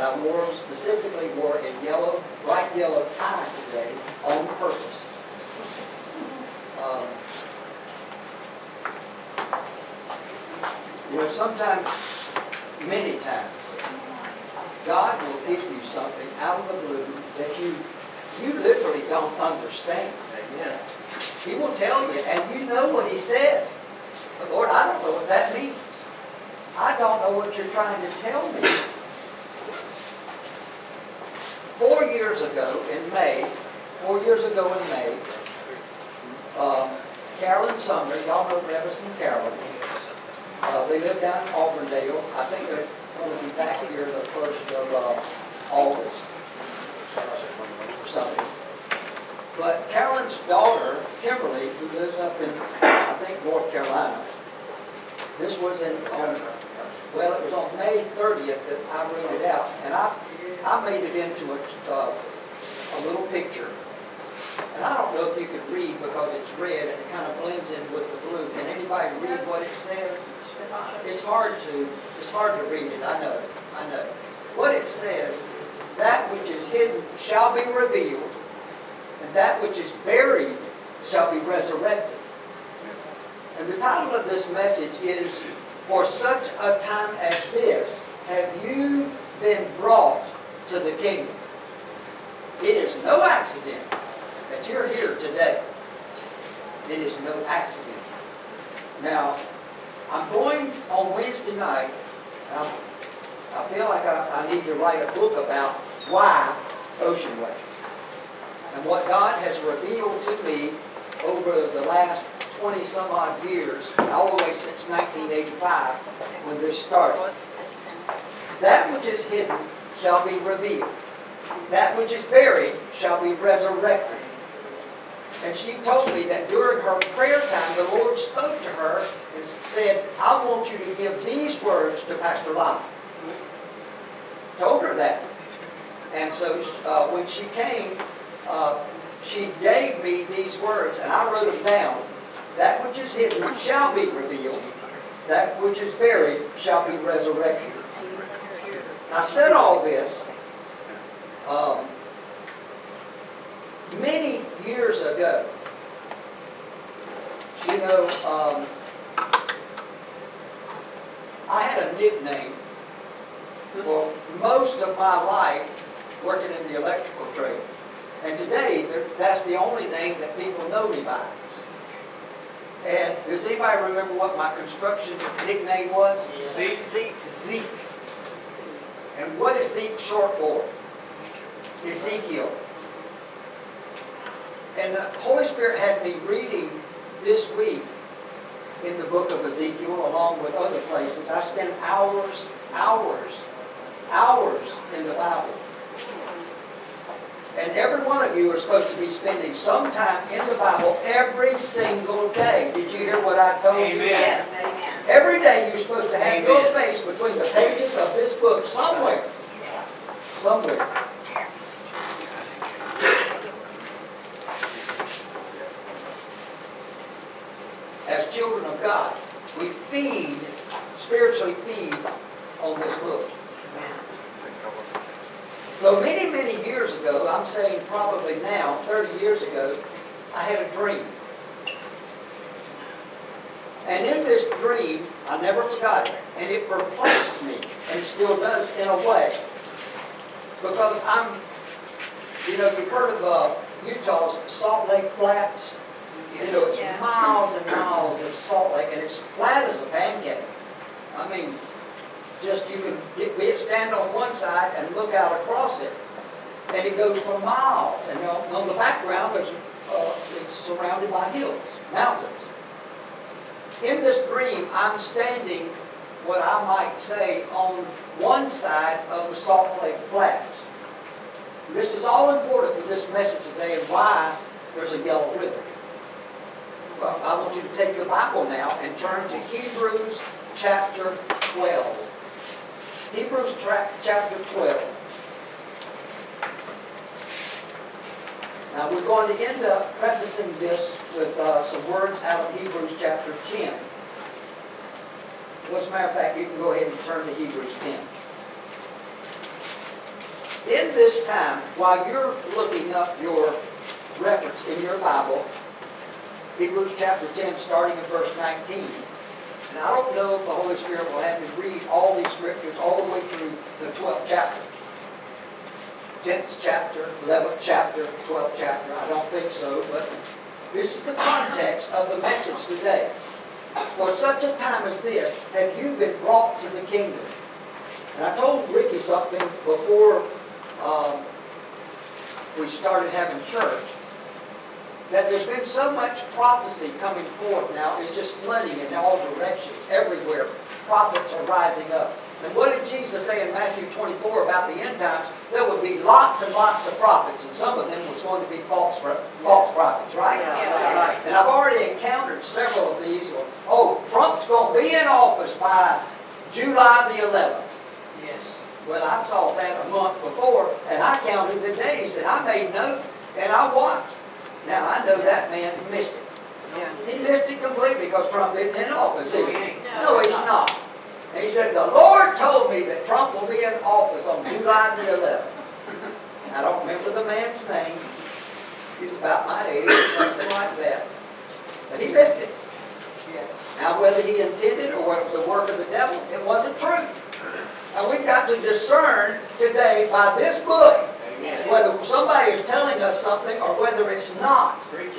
And I specifically wore a yellow, bright yellow tie today on purpose. Sometimes, many times, God will give you something out of the blue that you literally don't understand. Amen. He will tell you, and you know what He said. But Lord, I don't know what that means. I don't know what you're trying to tell me. 4 years ago in May, Carolyn Sumner, y'all know Revis and Carolyn. They live down in Auburndale. I think they're going to be back here the 1st of August or something. But Carolyn's daughter, Kimberly, who lives up in, I think, North Carolina, this was it was on May 30th that I wrote it out. And I made it into a little picture. And I don't know if you could read because it's red and it kind of blends in with the blue. Can anybody read what it says? It's hard to read it, I know. What it says, that which is hidden shall be revealed, and that which is buried shall be resurrected. And the title of this message is, For Such a Time as This, Have You Been Brought to the Kingdom? It is no accident that you're here today. It is no accident. Now, I'm going on Wednesday night. I feel like I need to write a book about why Ocean Way. And what God has revealed to me over the last 20 some odd years, all the way since 1985, when this started. That which is hidden shall be revealed. That which is buried shall be resurrected. And she told me that during her prayer time, the Lord spoke to her and said, I want you to give these words to Pastor Lyle. Told her that. And so when she came, she gave me these words, and I wrote them down. That which is hidden shall be revealed. That which is buried shall be resurrected. I said all this many years ago. You know, I had a nickname for most of my life working in the electrical trade. And today, that's the only name that people know me by. And does anybody remember what my construction nickname was? Zeke. Zeke. And what is Zeke short for? Ezekiel. And the Holy Spirit had me reading this week in the book of Ezekiel along with other places. I spent hours in the Bible. And every one of you are supposed to be spending some time in the Bible every single day. Did you hear what I told you? Yes. Amen. Every day you're supposed to have your face between the pages of this book somewhere. Somewhere. As children of God, we spiritually feed on this book. So many, many years ago, I'm saying probably now, 30 years ago, I had a dream. And in this dream, I never forgot it. And it perplexed me, and still does in a way. Because you've heard of Utah's Salt Lake Flats? You know, it's miles and miles of Salt Lake, and it's flat as a pancake. I mean, just you can stand on one side and look out across it, and it goes for miles. And on the background, it's surrounded by hills, mountains. In this dream, I'm standing, what I might say, on one side of the Salt Lake Flats. This is all important to this message today and why there's a yellow ribbon. Well, I want you to take your Bible now and turn to Hebrews chapter 12. Hebrews chapter 12. Now we're going to end up prefacing this with some words out of Hebrews chapter 10. Well, as a matter of fact, you can go ahead and turn to Hebrews 10. in this time, while you're looking up your reference in your Bible, Hebrews chapter 10, starting in verse 19. And I don't know if the Holy Spirit will have me read all these scriptures all the way through the 12th chapter. 10th chapter, 11th chapter, 12th chapter. I don't think so, but this is the context of the message today. For such a time as this, have you been brought to the kingdom? And I told Ricky something before we started having church, that there's been so much prophecy coming forth now, it's just flooding in all directions, everywhere. Prophets are rising up. And what did Jesus say in Matthew 24 about the end times? There would be lots and lots of prophets, and some of them was going to be false prophets, right? Yeah. And I've already encountered several of these. Oh, Trump's going to be in office by July the 11th. Yes. Well, I saw that a month before, and I counted the days, and I made note, and I watched. Now, I know that man missed it. Yeah. He missed it completely because Trump isn't in office, is he? No, No, he's not. And he said, the Lord told me that Trump will be in office on July the 11th. I don't remember the man's name. He was about my age or something like that. But he missed it. Yes. Now, whether he intended or whether it was a work of the devil, it wasn't true. And we've got to discern today by this book whether somebody is telling us something or whether it's not.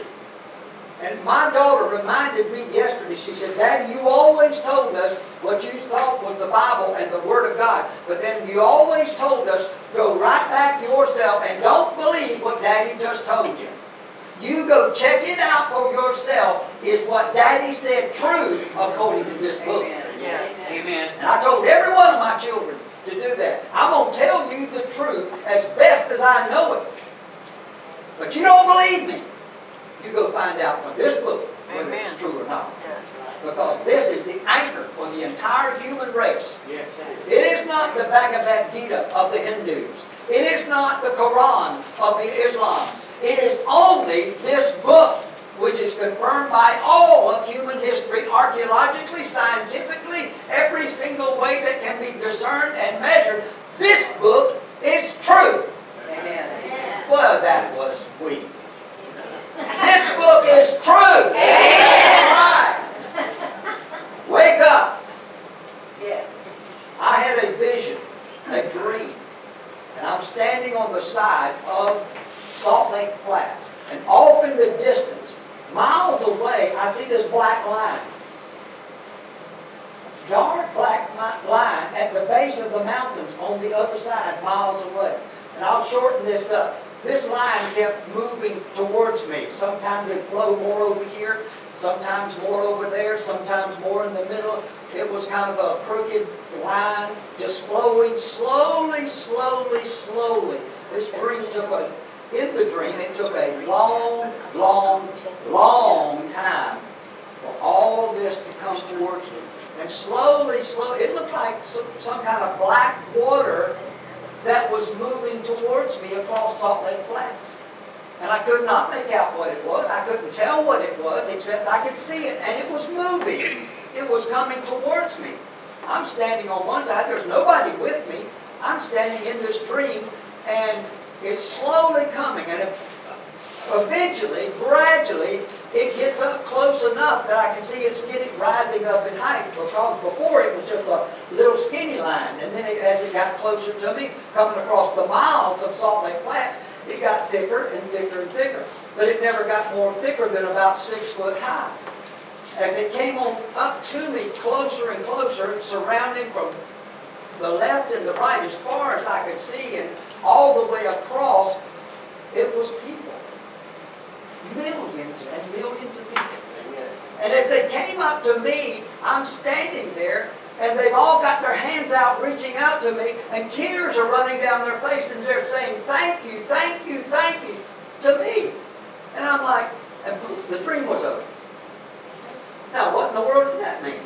And my daughter reminded me yesterday, she said, Daddy, you always told us what you thought was the Bible and the Word of God. But then you always told us, go right back yourself and don't believe what Daddy just told you. You go check it out for yourself. Is what Daddy said true according to this book? Yes. Amen. And I told every one of my children to do that. I'm going to tell you the truth as best as I know it. But you don't believe me. You go find out from this book whether it's true or not. Yes. Because this is the anchor for the entire human race. Yes. It is not the Bhagavad Gita of the Hindus. It is not the Quran of the Islams. It is only this book, which is confirmed by all of human history, archaeologically, scientifically, every single way that can be discerned and measured. This book is true. Amen. Well, that was weak. This book is true. Amen. Right. Wake up. Yes. I had a vision, a dream, and I'm standing on the side of Salt Lake Flats, and off in the distance, miles away, I see this black line. Dark black line at the base of the mountains on the other side, miles away. And I'll shorten this up. This line kept moving towards me. Sometimes it'd flow more over here, sometimes more over there, sometimes more in the middle. It was kind of a crooked line, just flowing slowly, slowly, slowly. This dream in the dream, it took a long, long, long time for all this to come towards me. And slowly, slowly, it looked like some kind of black water that was moving towards me across Salt Lake Flats. And I could not make out what it was. I couldn't tell what it was, except I could see it. And it was moving. It was coming towards me. I'm standing on one side. There's nobody with me. I'm standing in this dream, and it's slowly coming. And eventually, gradually, it gets up close enough that I can see it's rising up in height, because before it was just a little skinny line. And then as it got closer to me, coming across the miles of Salt Lake Flats, it got thicker and thicker and thicker. But it never got more thicker than about 6 foot high. As it came on up to me closer and closer, surrounding from the left and the right, as far as I could see, and all the way across, it was people. Millions and millions of people. And as they came up to me, I'm standing there, and they've all got their hands out, reaching out to me, and tears are running down their face, and they're saying, thank you, thank you, thank you, to me. And I'm like, and the dream was over. Now, what in the world did that mean?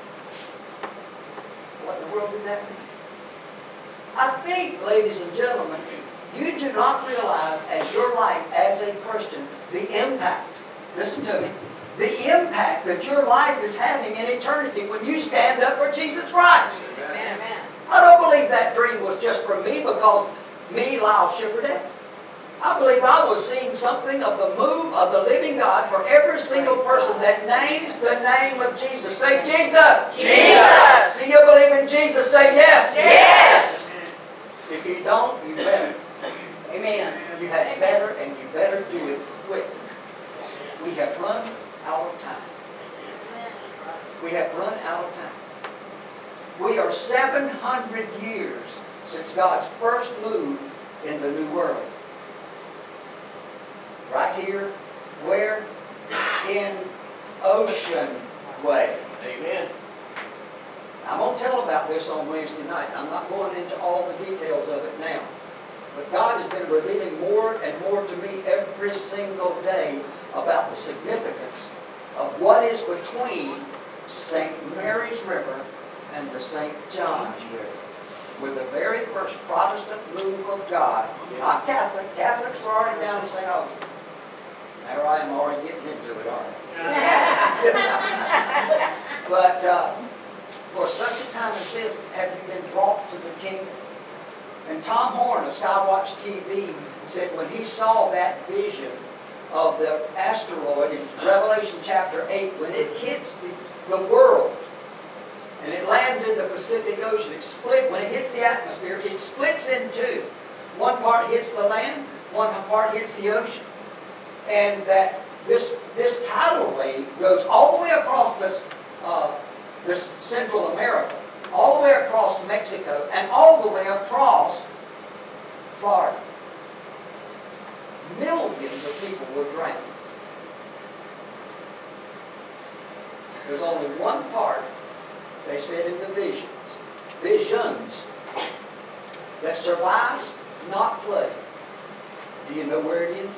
What in the world did that mean? I think, ladies and gentlemen, you do not realize as your life as a Christian the impact, listen to me, the impact that your life is having in eternity when you stand up for Jesus Christ. Amen. I don't believe that dream was just for me because Me, Lyle Schifferday, I believe I was seeing something of the move of the living God for every single person that names the name of Jesus. Say Jesus! Jesus! Do you believe in Jesus? Say yes! Yes! If you don't, you better. Amen. You had better, and you better do it quick. We have run out of time. We have run out of time. We are 700 years since God's first move in the New World. Right here, where? In Ocean Way. Amen. I'm going to tell about this on Wednesday night. I'm not going into all the details of it now. But God has been revealing more and more to me every single day about the significance of what is between St. Mary's River and the St. John's River. With the very first Protestant move of God, not Catholic. Catholics were already down in St. Augustine. There I am already getting into it, aren't I? But for such a time as this, have you been brought to the kingdom? And Tom Horn of Skywatch TV said when he saw that vision of the asteroid in Revelation chapter 8, when it hits the world, and it lands in the Pacific Ocean, when it hits the atmosphere, it splits in two. One part hits the land, one part hits the ocean. And that this tidal wave goes all the way across this Central America, all the way across Mexico, and all the way across Florida. Millions of people were drowned. There's only one part, they said in the visions, that survives not flooding. Do you know where it is?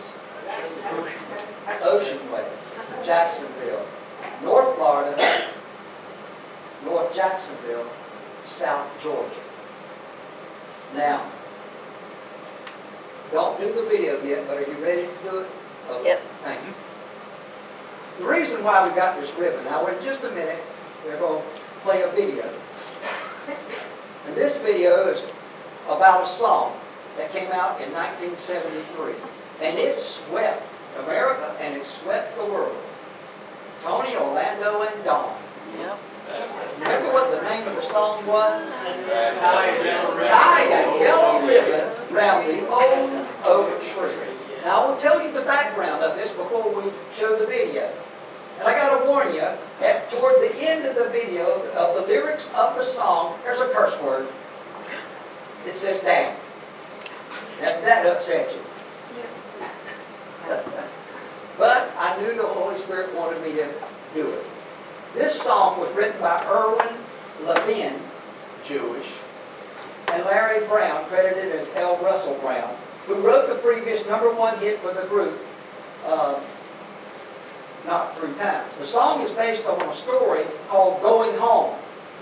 Ocean Way, Jacksonville, North Florida, North Jacksonville, South Georgia. Now, don't do the video yet, but are you ready to do it? Okay. Yep. Thank you. The reason why we got this ribbon, now in just a minute, they're going to play a video. And this video is about a song that came out in 1973. And it swept America and it swept the world. Tony, Orlando, and Dawn. Yep. Remember what the name of the song was? Tie Tie a yellow ribbon round the old oak tree. Now I will tell you the background of this before we show the video. And I got to warn you, towards the end of the video, of the lyrics of the song, there's a curse word. It says damn. That upset you. But I knew the Holy Spirit wanted me to do it. This song was written by Erwin Levin, Jewish, and Larry Brown, credited as L. Russell Brown, who wrote the previous #1 hit for the group, Not 3 Times. The song is based on a story called Going Home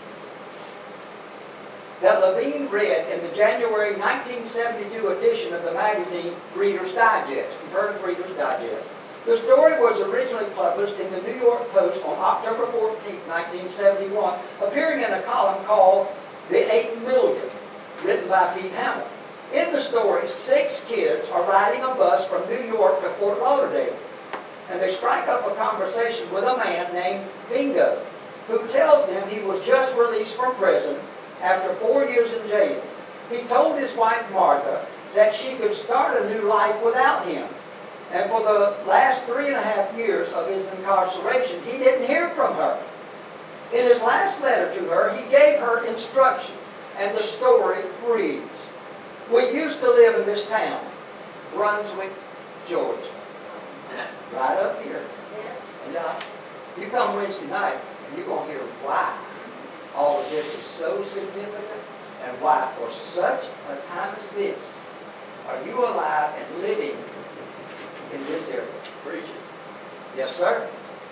that Levine read in the January 1972 edition of the magazine Reader's Digest. You've heard of Reader's Digest. The story was originally published in the New York Post on October 14, 1971, appearing in a column called The 8 Million, written by Pete Hamill. In the story, 6 kids are riding a bus from New York to Fort Lauderdale, and they strike up a conversation with a man named Vingo, who tells them he was just released from prison after 4 years in jail. He told his wife Martha that she could start a new life without him. And for the last 3.5 years of his incarceration, he didn't hear from her. In his last letter to her, he gave her instructions, and the story reads, "We used to live in this town, Brunswick, Georgia." Right up here. And you come Wednesday night, and you're going to hear why all of this is so significant, and why for such a time as this are you alive and living in this area. Preach it. Yes, sir.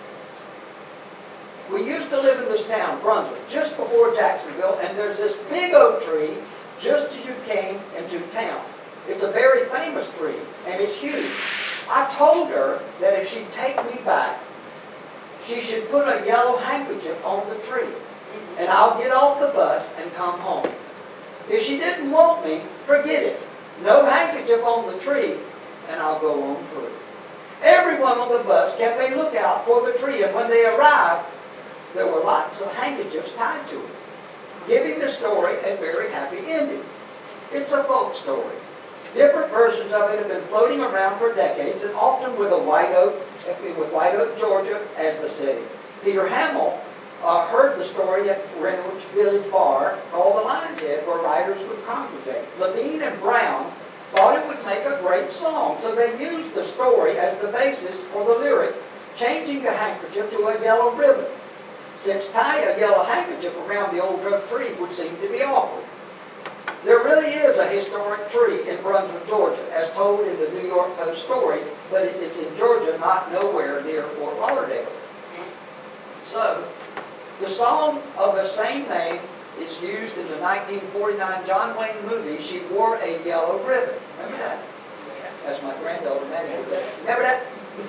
We used to live in this town, Brunswick, just before Jacksonville, and there's this big oak tree just as you came into town. It's a very famous tree, and it's huge. I told her that if she'd take me back, she should put a yellow handkerchief on the tree, and I'll get off the bus and come home. If she didn't want me, forget it. No handkerchief on the tree, and I'll go on through. Everyone on the bus kept a lookout for the tree, and when they arrived, there were lots of handkerchiefs tied to it, giving the story a very happy ending. It's a folk story. Different versions of it have been floating around for decades, and often with White Oak, Georgia as the city. Peter Hamill heard the story at Greenwich Village Bar called the Lion's Head, where writers would congregate. Levine and Brown thought it would make a great song, so they used the story as the basis for the lyric, changing the handkerchief to a yellow ribbon, since tying a yellow handkerchief around the old oak tree would seem to be awkward. There really is a historic tree in Brunswick, Georgia, as told in the New York Post story, but it is in Georgia, not nowhere near Fort Lauderdale. So, the song of the same name is used in the 1949 John Wayne movie, She Wore a Yellow Ribbon. Remember that? That's my granddaughter, Maddie. Remember that?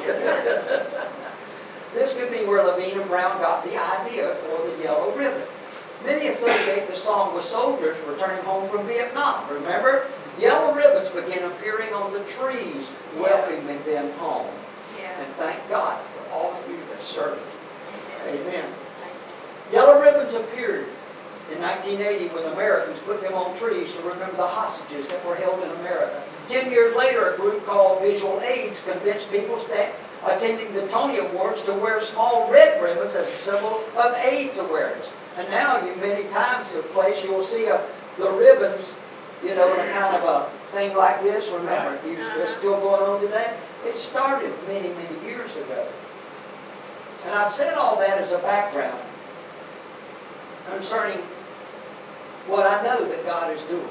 This could be where Levine and Brown got the idea for the yellow ribbon. Many associate the song with soldiers returning home from Vietnam. Remember? Yellow ribbons began appearing on the trees, welcoming them home. And thank God for all of you that served. Amen. Yellow ribbons appeared in 1980 when Americans put them on trees to remember the hostages that were held in America. 10 years later, a group called Visual AIDS convinced people attending the Tony Awards to wear small red ribbons as a symbol of AIDS awareness. And now, many times in a place, you will see the ribbons, in a kind of a thing like this. Remember, it's still going on today. It started many, many years ago. And I've said all that as a background concerning what I know that God is doing.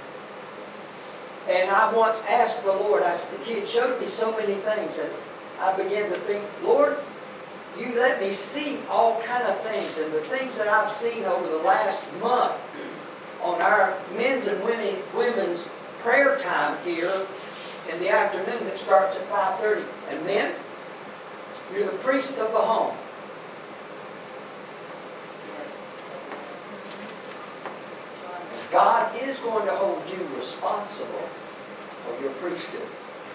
And I once asked the Lord, He had showed me so many things, and I began to think, Lord, you let me see all kind of things, and the things that I've seen over the last month on our men's and women's prayer time here in the afternoon that starts at 5:30. And men, you're the priest of the home. God is going to hold you responsible for your priesthood.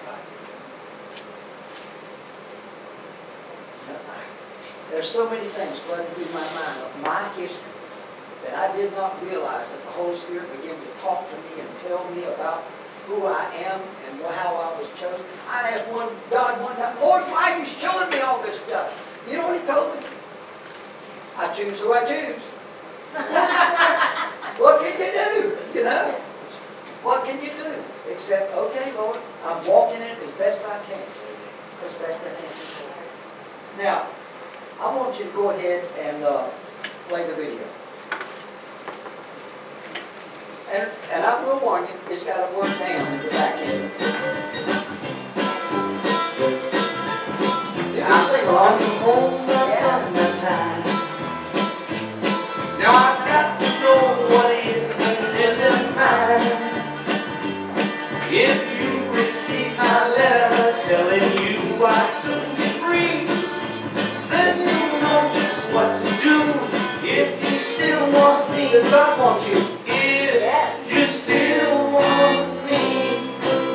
There's so many things flooding through my mind of my history that I did not realize that the Holy Spirit began to talk to me and tell me about who I am and how I was chosen. I asked God one time, Lord, why are you showing me all this stuff? You know what He told me? I choose who I choose. What can you do? What can you do? Except, okay, Lord, I'm walking it as best I can. As best I can. Now, I want you to go ahead and play the video. And I will warn you, it's got to work down in the back end. Yeah, I sing along. Home the time. Now I've got to know what is and isn't mine. If you receive my letter telling you I'd soon be free, then you know just what to do. If you still want me, does God want you? If you still want me,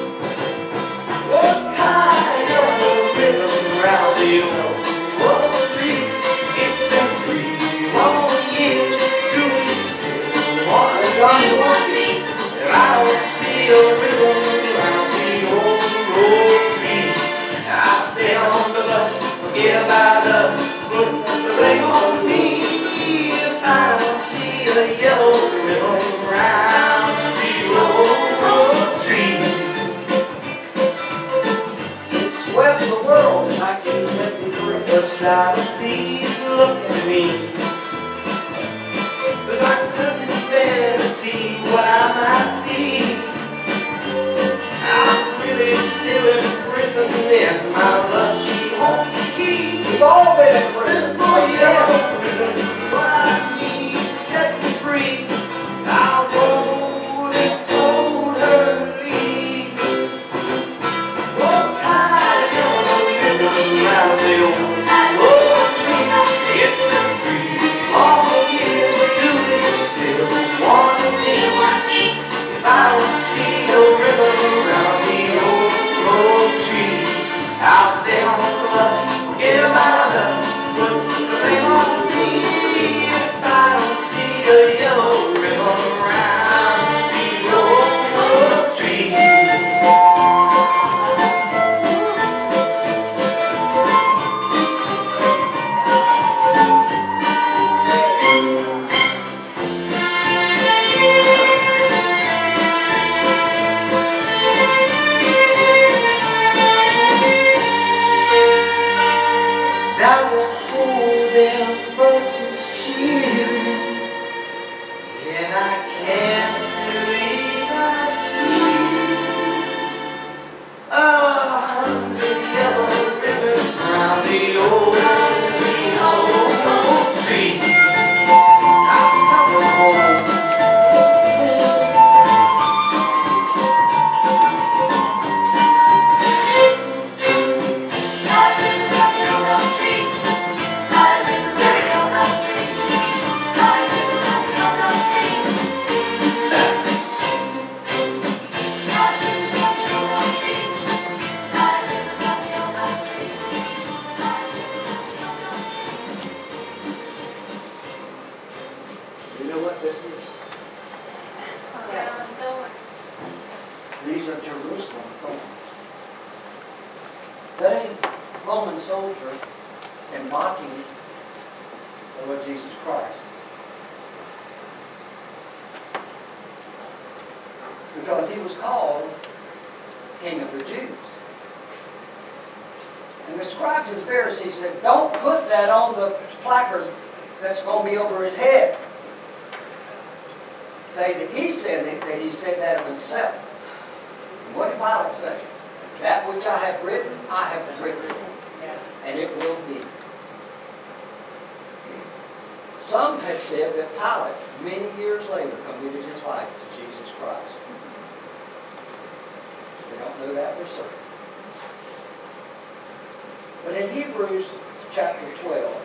oh, tie your ribbon around the old street. It's been 3 long years. Do you still want me? And I don't see a ribbon around the old tree. I stay on the bus, forget about us, put the ring on me. If I don't see a yellow ribbon around the old tree. It swept the world in 1973. Just try to please look at me, 'cause I couldn't bear to see what I might see. I'm really still in prison, and my love, she holds the key. We've all been in prison. Simple yellow ribbon is what I need to set me free. I wrote and told her leave. Oh, tie a yellow ribbon around the old These are Jerusalem thorns. That ain't Roman soldier and mocking the Lord Jesus Christ. Because he was called King of the Jews. And the scribes and Pharisees said, don't put that on the placard that's going to be over his head. Say that he said it, that he said that of himself. And what did Pilate say? That which I have written, I have written. Yes. And it will be. Some have said that Pilate, many years later, committed his life to Jesus Christ. We don't know that for certain. But in Hebrews chapter 12,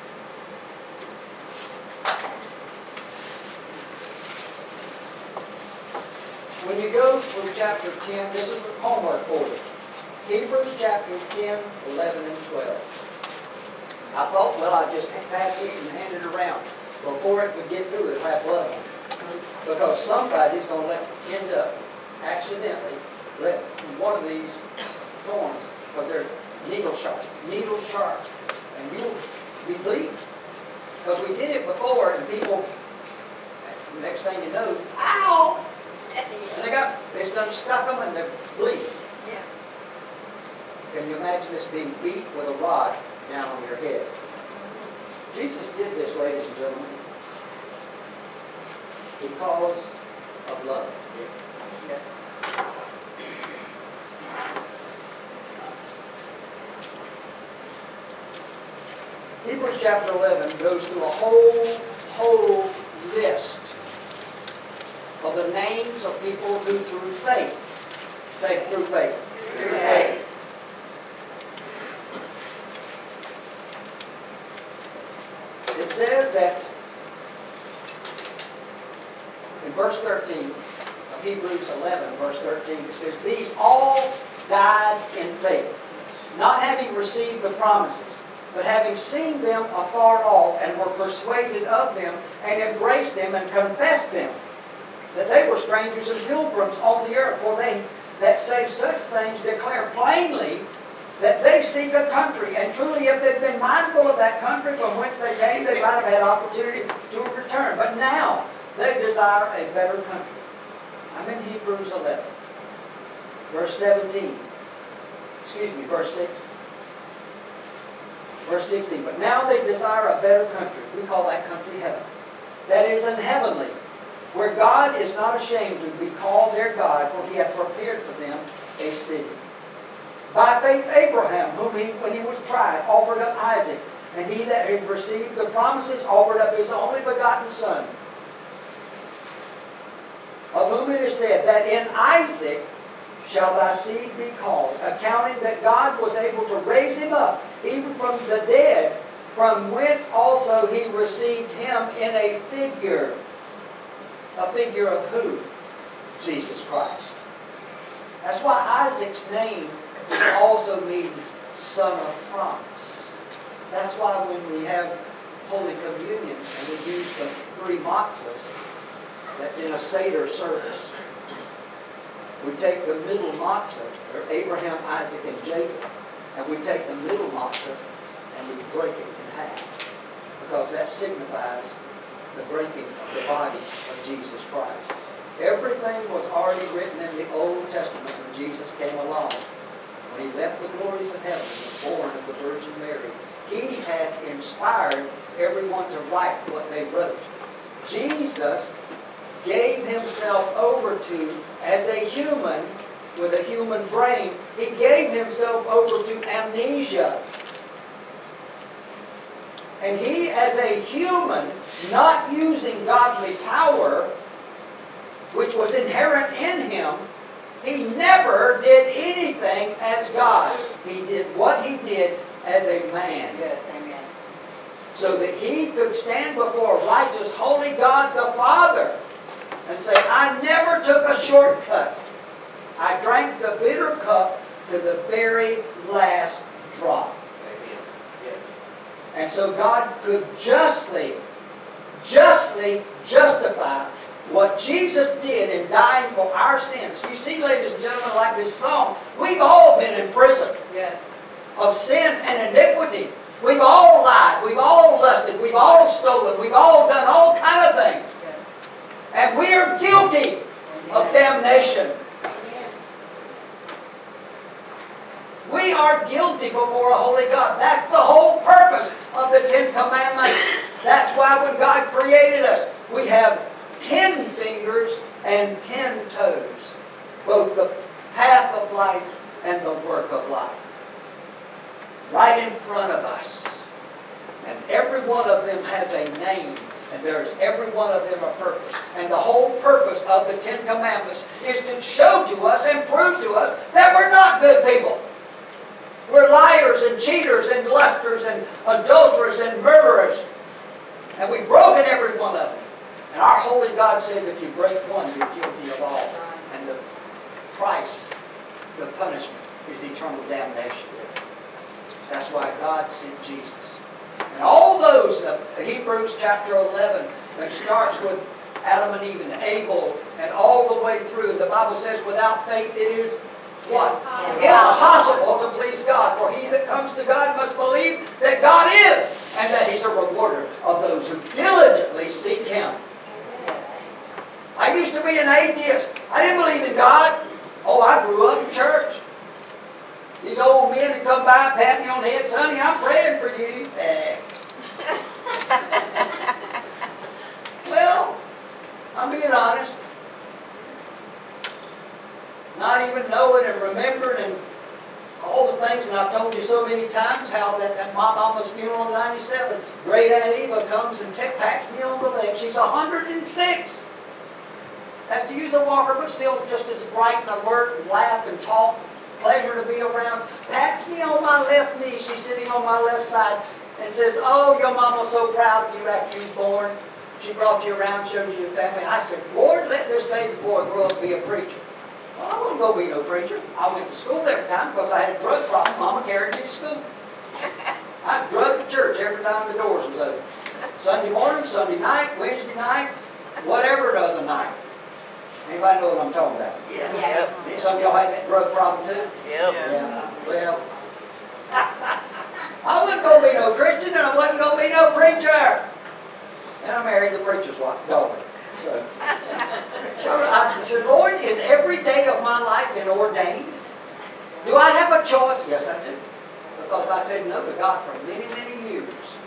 when you go from chapter 10, this is the homework order. Hebrews chapter 10, 11, and 12. I thought, well, I'd just pass this and hand it around. Before it could get through, it'll have blood on it. Because somebody's going to end up accidentally let one of these thorns, because they're needle sharp, and you'll be bleeding. Because we did it before, and people, next thing you know, ow! And they done stuck them and they're bleeding. Yeah. Can you imagine this being beat with a rod down on your head? Jesus did this, ladies and gentlemen, because of love. Yeah. Hebrews chapter 11 goes through a whole list of the names of people who through faith, say through faith. Through faith. It says that in verse 13 of Hebrews 11, verse 13, it says, these all died in faith, not having received the promises, but having seen them afar off, and were persuaded of them, and embraced them, and confessed them, that they were strangers and pilgrims on the earth. For they that say such things declare plainly that they seek a country. And truly, if they'd been mindful of that country from whence they came, they might have had opportunity to return. But now, they desire a better country. I'm in Hebrews 11, verse 17. Excuse me, verse 6. Verse 16. But now they desire a better country. We call that country heaven. That is in heavenly, where God is not ashamed to be called their God, for he hath prepared for them a city. By faith Abraham, whom he, when he was tried, offered up Isaac, and he that had received the promises offered up his only begotten son, of whom it is said, that in Isaac shall thy seed be called, accounting that God was able to raise him up, even from the dead, from whence also he received him in a figure. A figure of who? Jesus Christ. That's why Isaac's name also means son of promise. That's why when we have Holy Communion and we use the three matzahs that's in a Seder service, we take the middle matzah, or Abraham, Isaac, and Jacob, and we take the middle matzah and we break it in half, because that signifies the breaking of the body of Jesus Christ. Everything was already written in the Old Testament when Jesus came along. When he left the glories of heaven and was born of the Virgin Mary, he had inspired everyone to write what they wrote. Jesus gave himself over to, as a human with a human brain, he gave himself over to amnesia. And he, as a human, not using godly power, which was inherent in him, he never did anything as God. He did what he did as a man. Yes, amen. So that he could stand before righteous, holy God the Father and say, I never took a shortcut. I drank the bitter cup to the very last drop. Amen. Yes. And so God could justly justify What Jesus did in dying for our sins. You see, ladies and gentlemen, like this song, we've all been in prison Yes. of sin and iniquity. We've all lied. We've all lusted. We've all stolen. We've all done all kind of things. Yes. And we are guilty of damnation. We are guilty before a holy God. That's the whole purpose of the Ten Commandments. That's why when God created us, we have 10 fingers and 10 toes. Both the path of life and the work of life. Right in front of us. And every one of them has a name. And there's every one of them a purpose. And the whole purpose of the Ten Commandments is to show to us and prove to us that we're not good people. We're liars and cheaters and lusters and adulterers and murderers. And we've broken every one of them. And our holy God says if you break one, you're guilty of all. And the price, the punishment, is eternal damnation. That's why God sent Jesus. And all those, Hebrews chapter 11, it starts with Adam and Eve and Abel, and all the way through. The Bible says without faith it is what? Impossible to please God. For he that comes to God must believe that God is, and that He's a rewarder of those who diligently seek Him. I used to be an atheist. I didn't believe in God. Oh, I grew up in church. These old men would come by and pat me on the head. Sonny, I'm praying for you. Well, I'm being honest. Not even knowing and remembering and all the things, and I've told you so many times how that my mama's funeral in 97, Great Aunt Eva comes and pats me on the leg. She's 106. Has to use a walker, but still just as bright and alert and laugh and talk. Pleasure to be around. Pats me on my left knee. She's sitting on my left side and says, "Oh, your mama's so proud of you after you was born. She brought you around, showed you your family." I said, "Lord, let this baby boy grow up and be a preacher." Well, I wasn't going to be no preacher. I went to school every time because I had a drug problem. Mama carried me to school. I drugged the church every time the doors was open. Sunday morning, Sunday night, Wednesday night, whatever other night. Anybody know what I'm talking about? Yeah. Some of y'all had that drug problem too? Yep. Yeah. Well, I wasn't going to be no Christian and I wasn't going to be no preacher. And I married the preacher's wife, daughter. So I said, "Lord, is every day of my life been ordained? Do I have a choice?" Yes, I do. Because I said no to God for many, many years.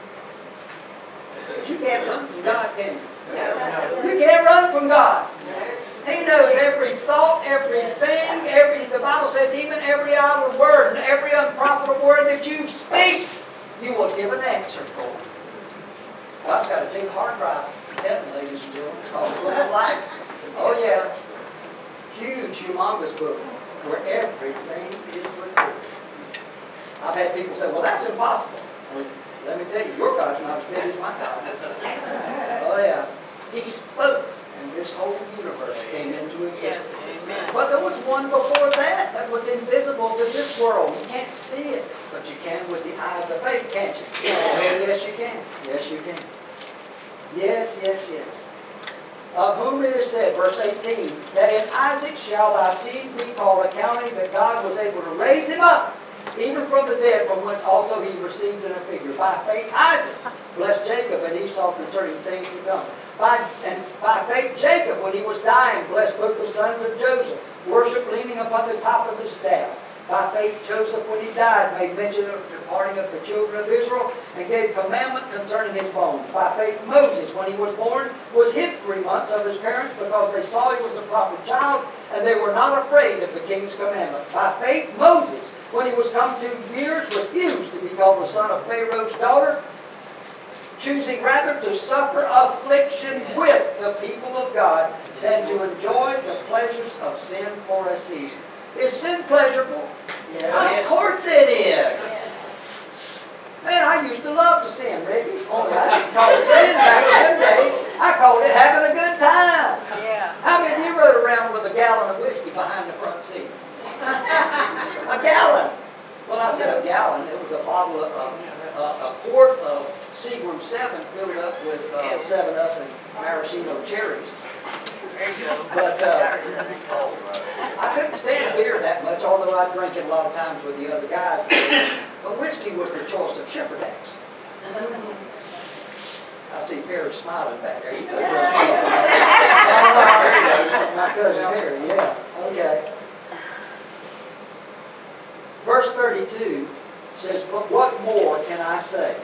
But you can't run from God, can you? No. You can't run from God. He knows every thought, everything, the Bible says even every idle word and every unprofitable word that you speak, you will give an answer for. God's got a big hard drive in heaven, ladies and gentlemen. It's called the Book of Life. Oh yeah. Huge, humongous book where everything is recorded. I've had people say, "Well, that's impossible." Well, let me tell you, your God's not as big as my God. Oh yeah. He spoke, and this whole universe came into existence. Amen. But there was one before that was invisible to this world. You can't see it, but you can with the eyes of faith, can't you? Yes, you can. Yes, you can. Yes, yes, yes. Of whom it is said, verse 18, that in Isaac shall thy seed be called, accounting that God was able to raise him up, even from the dead, from whence also he received in a figure. By faith Isaac blessed Jacob and Esau concerning things to come. By faith Jacob, when he was dying, blessed both the sons of Joseph, worship leaning upon the top of his staff. By faith Joseph, when he died, made mention of the departing of the children of Israel, and gave commandment concerning his bones. By faith Moses, when he was born, was hid 3 months of his parents, because they saw he was a proper child, and they were not afraid of the king's commandment. By faith Moses, when he was come to years, refused to be called the son of Pharaoh's daughter, choosing rather to suffer affliction with the people of God than to enjoy the pleasures of sin for a season. Is sin pleasurable? Yeah. Of course it is. Man, I used to love to sin, Ricky. Only I didn't call it sin back in the day. I called it having a good time. Yeah. How many of you rode around with a gallon of whiskey behind the front seat? A gallon. Well, I said a gallon. It was a bottle of, a quart of Seagram 7 filled up with 7-Up and maraschino cherries. There you go. But I couldn't stand beer that much, although I drank it a lot of times with the other guys. But whiskey was the choice of Shepherdess. I see Perry smiling back there. He knows what's my cousin Perry, yeah. Okay. Verse 32 says, "But what more can I say?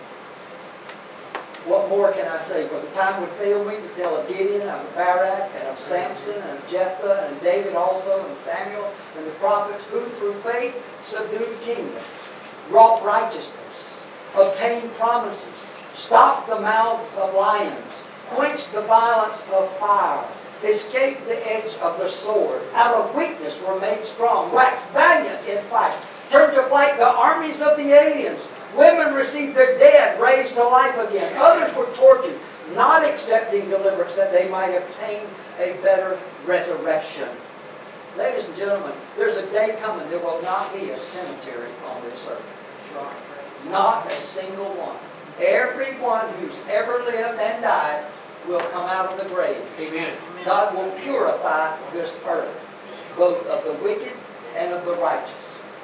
What more can I say? For the time would fail me to tell of Gideon, of Barak, and of Samson, and of Jephthah, and David also, and Samuel, and the prophets, who through faith subdued kingdoms, wrought righteousness, obtained promises, stopped the mouths of lions, quenched the violence of fire, escaped the edge of the sword, out of weakness were made strong, waxed valiant in fight, turned to flight the armies of the aliens. Women received their dead, raised to life again. Others were tortured, not accepting deliverance that they might obtain a better resurrection." Ladies and gentlemen, there's a day coming there will not be a cemetery on this earth. Not a single one. Everyone who's ever lived and died will come out of the grave. Amen. God will purify this earth, both of the wicked and of the righteous.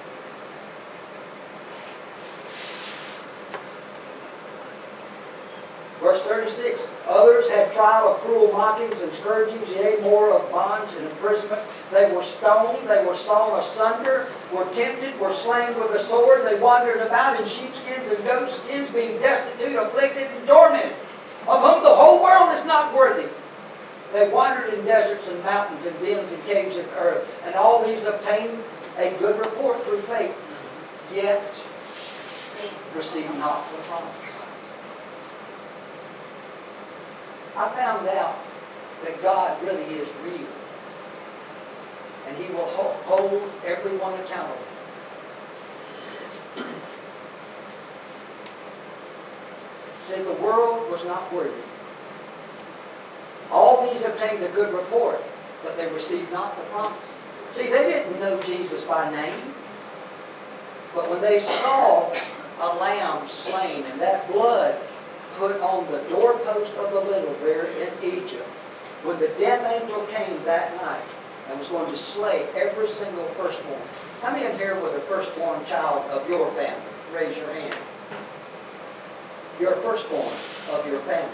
Verse 36, "Others had trial of cruel mockings and scourgings, yea, more of bonds and imprisonment. They were stoned, they were sawn asunder, were tempted, were slain with the sword. They wandered about in sheepskins and goatskins, being destitute, afflicted, and tormented, of whom the whole world is not worthy. They wandered in deserts and mountains and dens and caves of earth, and all these obtained a good report through faith, yet received not the promise." I found out that God really is real. And He will hold everyone accountable. It says the world was not worthy. All these obtained a good report, but they received not the promise. See, they didn't know Jesus by name. But when they saw a lamb slain and that blood put on the doorpost of the little there in Egypt, when the death angel came that night and was going to slay every single firstborn. How many in here were the firstborn child of your family? Raise your hand. You're a firstborn of your family.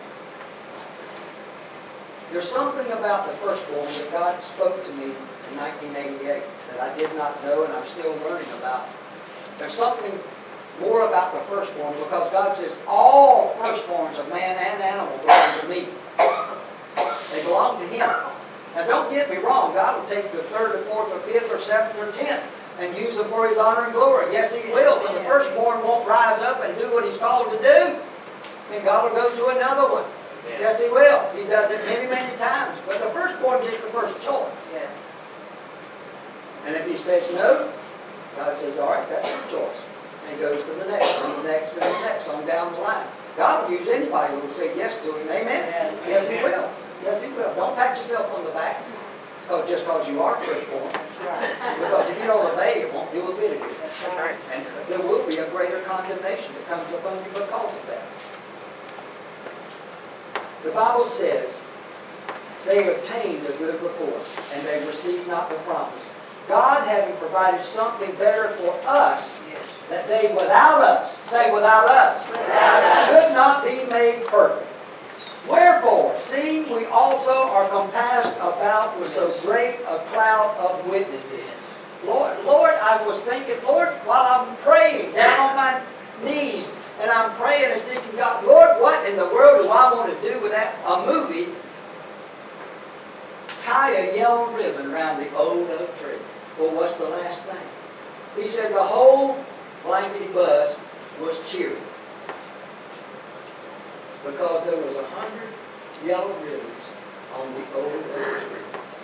There's something about the firstborn that God spoke to me in 1988 that I did not know and I'm still learning about. There's something more about the firstborn, because God says all firstborns of man and animal belong to me. They belong to Him. Now don't get me wrong, God will take the third or fourth or fifth or seventh or 10th and use them for His honor and glory. Yes, He will, but the firstborn won't rise up and do what He's called to do. And God will go to another one. Yes, He will. He does it many, many times. But the firstborn gets the first choice. Yes. And if He says no, God says, all right, that's your choice. And He goes to the next, and the next, and the next, on down the line. God will use anybody who will say yes to Him. Amen? Yes, He will. Yes, He will. Don't pat yourself on the back just because you are firstborn. Because if you don't obey, it won't do a bit of good. And there will be a greater condemnation that comes upon you because of that. The Bible says they obtained a good report, and they received not the promise. God having provided something better for us, that they without us, say without us, should not be made perfect. Wherefore, seeing we also are compassed about with so great a cloud of witnesses. Lord, I was thinking, Lord, while I'm praying down on my knees, and I'm praying and seeking God, Lord, what in the world do I want to do with that? A movie, tie a yellow ribbon around the old oak tree. Well, what's the last thing? He said the whole blankety bus was cheering, because there was 100 yellow ribbons on the old oak tree.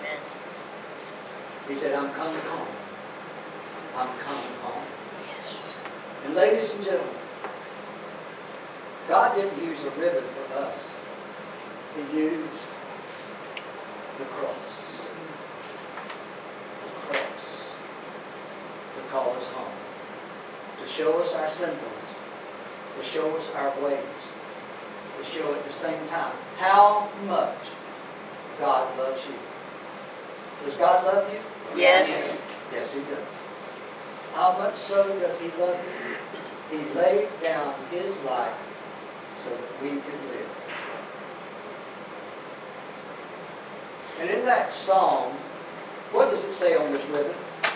He said, I'm coming home. I'm coming home. Yes. And ladies and gentlemen, God didn't use a ribbon for us. He used the cross. The cross to call us home. To show us our sinfulness. To show us our ways. To show at the same time how much God loves you. Does God love you? Yes. Yes, He does. How much so does He love you? He laid down His life so that we could live. And in that song, what does it say on this ribbon?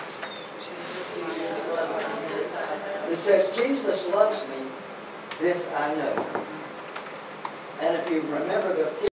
It says, Jesus loves me, this I know. And if you remember the